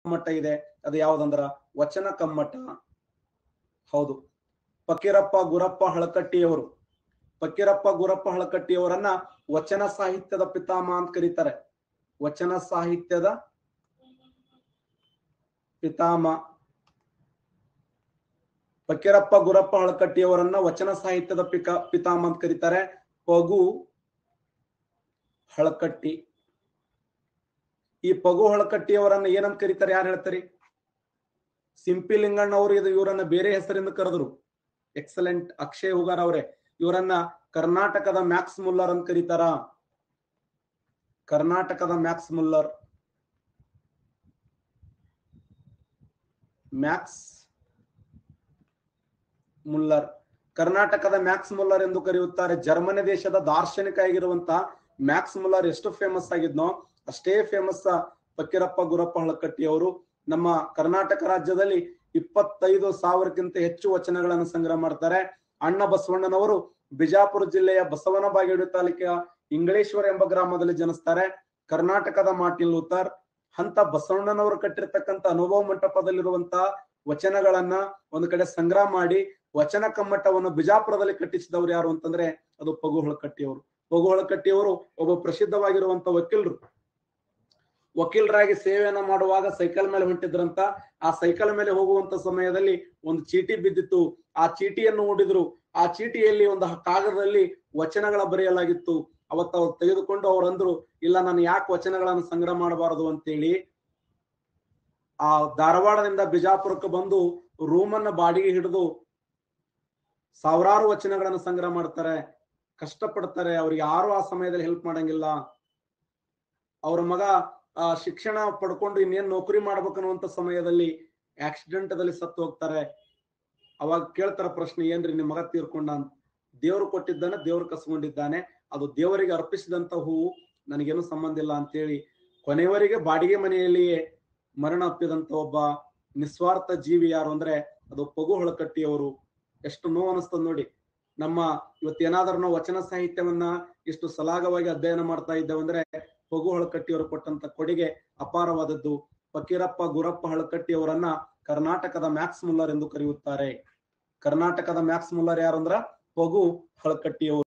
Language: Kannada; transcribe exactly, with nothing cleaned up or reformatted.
ಕಮ್ಮಟ ಇದೆ, ಅದು ಯಾವ್ದಂದ್ರ ವಚನ ಕಮ್ಮಟ. ಹೌದು, ಫಕೀರಪ್ಪ ಗುರಪ್ಪ ಹಳಕಟ್ಟಿಯವರು ಫಕೀರಪ್ಪ ಗುರಪ್ಪ ಹಳಕಟ್ಟಿಯವರನ್ನ ವಚನ ಸಾಹಿತ್ಯದ ಪಿತಾಮಹ ಅಂತ ಕರೀತಾರೆ. ವಚನ ಸಾಹಿತ್ಯದ ಪಿತಾಮಹ ಫಕೀರಪ್ಪ ಗುರಪ್ಪ ಹಳಕಟ್ಟಿಯವರನ್ನ ವಚನ ಸಾಹಿತ್ಯದ ಪಿಕ ಪಿತಾಮಹ ಅಂತ ಕರೀತಾರೆ. ಪಗು ಹಳಕಟ್ಟಿ, ಈ ಪಗು ಹಳಕಟ್ಟಿಯವರನ್ನ ಏನಂತ ಕರೀತಾರೆ, ಯಾರು ಹೇಳ್ತಾರೆ? ಸಿಂಪಿ ಲಿಂಗಣ್ಣ ಅವರು ಇದು ಇವರನ್ನ ಬೇರೆ ಹೆಸರಿಂದ ಕರೆದ್ರು. ಎಕ್ಸಲೆಂಟ್ ಅಕ್ಷಯ್ ಹುಗಾರ್ ಅವರೇ, ಇವರನ್ನ ಕರ್ನಾಟಕದ ಮ್ಯಾಕ್ಸ್ ಮುಲ್ಲರ್ ಅಂತ ಕರೀತಾರ. ಕರ್ನಾಟಕದ ಮ್ಯಾಕ್ಸ್ ಮುಲ್ಲರ್ ಮ್ಯಾಕ್ಸ್ ಮುಲ್ಲರ್ ಕರ್ನಾಟಕದ ಮ್ಯಾಕ್ಸ್ ಮುಲ್ಲರ್ ಎಂದು ಕರೆಯುತ್ತಾರೆ. ಜರ್ಮನಿ ದೇಶದ ದಾರ್ಶನಿಕ ಆಗಿರುವಂತಹ ಮ್ಯಾಕ್ಸ್ ಮುಲ್ಲರ್ ಎಷ್ಟು ಫೇಮಸ್ ಆಗಿದ್ನೋ ಅಷ್ಟೇ ಫೇಮಸ್ ಫಕೀರಪ್ಪ ಗುರಪ್ಪ ಹಳಕಟ್ಟಿ ಅವರು. ನಮ್ಮ ಕರ್ನಾಟಕ ರಾಜ್ಯದಲ್ಲಿ ಇಪ್ಪತ್ತೈದು ಸಾವಿರಕ್ಕಿಂತ ಹೆಚ್ಚು ವಚನಗಳನ್ನು ಸಂಗ್ರಹ ಮಾಡ್ತಾರೆ. ಅಣ್ಣ ಬಸವಣ್ಣನವರು ಬಿಜಾಪುರ ಜಿಲ್ಲೆಯ ಬಸವನ ಬಾಗೇವಾಡಿ ತಾಲೂಕಿನ ಇಂಗಳೇಶ್ವರ ಎಂಬ ಗ್ರಾಮದಲ್ಲಿ ಜನಿಸ್ತಾರೆ. ಕರ್ನಾಟಕದ ಮಾರ್ಟಿನ್ ಲೂಥರ್ ಅಂತ ಬಸವಣ್ಣನವರು ಕಟ್ಟಿರ್ತಕ್ಕಂಥ ಅನುಭವ ಮಂಟಪದಲ್ಲಿರುವಂತಹ ವಚನಗಳನ್ನ ಒಂದು ಕಡೆ ಸಂಗ್ರಹ ಮಾಡಿ ವಚನ ಕಮ್ಮಟವನ್ನು ಬಿಜಾಪುರದಲ್ಲಿ ಕಟ್ಟಿಸಿದವರು ಯಾರು ಅಂತಂದ್ರೆ ಅದು ಪಗು ಹಳಕಟ್ಟಿಯವರು. ಪಗು ಹಳಕಟ್ಟಿಯವರು ಒಬ್ಬ ಪ್ರಸಿದ್ಧವಾಗಿರುವಂತ ವಕೀಲರು. ವಕೀಲರಾಗಿ ಸೇವೆಯನ್ನ ಮಾಡುವಾಗ ಸೈಕಲ್ ಮೇಲೆ ಹೊಂಟಿದ್ರಂತ. ಆ ಸೈಕಲ್ ಮೇಲೆ ಹೋಗುವಂತ ಸಮಯದಲ್ಲಿ ಒಂದು ಚೀಟಿ ಬಿದ್ದಿತ್ತು. ಆ ಚೀಟಿಯನ್ನು ನೋಡಿದ್ರು. ಆ ಚೀಟಿಯಲ್ಲಿ ಒಂದು ಕಾಗದದಲ್ಲಿ ವಚನಗಳ ಬರೆಯಲಾಗಿತ್ತು. ಅವತ್ತು ಅವ್ರು ತೆಗೆದುಕೊಂಡು ಅವ್ರು ಅಂದ್ರು, ಇಲ್ಲ ನಾನು ಯಾಕೆ ವಚನಗಳನ್ನು ಸಂಗ್ರಹ ಮಾಡಬಾರದು ಅಂತೇಳಿ ಆ ಧಾರವಾಡದಿಂದ ಬಿಜಾಪುರಕ್ಕೆ ಬಂದು ರೂಮನ್ನ ಬಾಡಿಗೆ ಹಿಡಿದು ಸಾವಿರಾರು ವಚನಗಳನ್ನು ಸಂಗ್ರಹ ಮಾಡ್ತಾರೆ. ಕಷ್ಟಪಡ್ತಾರೆ. ಅವ್ರಿಗೆ ಯಾರು ಆ ಸಮಯದಲ್ಲಿ ಹೆಲ್ಪ್ ಮಾಡಂಗಿಲ್ಲ. ಅವ್ರ ಮಗ ಆ ಶಿಕ್ಷಣ ಪಡ್ಕೊಂಡು ಇನ್ನೇನ್ ನೌಕರಿ ಮಾಡ್ಬೇಕನ್ನುವಂತ ಸಮಯದಲ್ಲಿ ಆಕ್ಸಿಡೆಂಟ್ ದಲ್ಲಿ ಸತ್ತು ಹೋಗ್ತಾರೆ. ಅವಾಗ ಕೇಳ್ತಾರ ಪ್ರಶ್ನೆ, ಏನ್ರಿ ನಿಮ್ ಮಗ ತೀರ್ಕೊಂಡ ಅಂತ. ದೇವ್ರು ಕೊಟ್ಟಿದ್ದಾನೆ, ದೇವ್ರು ಕಸ್ಕೊಂಡಿದ್ದಾನೆ, ಅದು ದೇವರಿಗೆ ಅರ್ಪಿಸಿದಂತ ಹೂವು, ನನಗೇನು ಸಂಬಂಧ ಇಲ್ಲ ಅಂತೇಳಿ ಕೊನೆಯವರೆಗೆ ಬಾಡಿಗೆ ಮನೆಯಲ್ಲಿಯೇ ಮರಣ ಅಪ್ಪಿದಂತ ಒಬ್ಬ ನಿಸ್ವಾರ್ಥ ಜೀವಿ ಯಾರು ಅಂದ್ರೆ ಅದು ಪಗು ಹಳಕಟ್ಟಿಯವರು. ಎಷ್ಟು ನೋವು ಅನಿಸ್ತದ ನೋಡಿ. ನಮ್ಮ ಇವತ್ತೇನಾದ್ರೂ ನಾವು ವಚನ ಸಾಹಿತ್ಯವನ್ನ ಇಷ್ಟು ಸಲಾಘವಾಗಿ ಅಧ್ಯಯನ ಮಾಡ್ತಾ ಇದ್ದೇವೆ ಅಂದ್ರೆ ಪಗು ಹಳಕಟ್ಟಿಯವರು ಕೊಟ್ಟಂತ ಕೊಡುಗೆ ಅಪಾರವಾದದ್ದು. ಫಕೀರಪ್ಪ ಗುರಪ್ಪ ಹಳಕಟ್ಟಿಯವರನ್ನ ಕರ್ನಾಟಕದ ಮ್ಯಾಕ್ಸ್ ಮುಲ್ಲರ್ ಎಂದು ಕರೆಯುತ್ತಾರೆ. ಕರ್ನಾಟಕದ ಮ್ಯಾಕ್ಸ್ ಮುಲ್ಲರ್ ಯಾರು ಅಂದ್ರ ಪಗು ಹಳಕಟ್ಟಿಯವರು.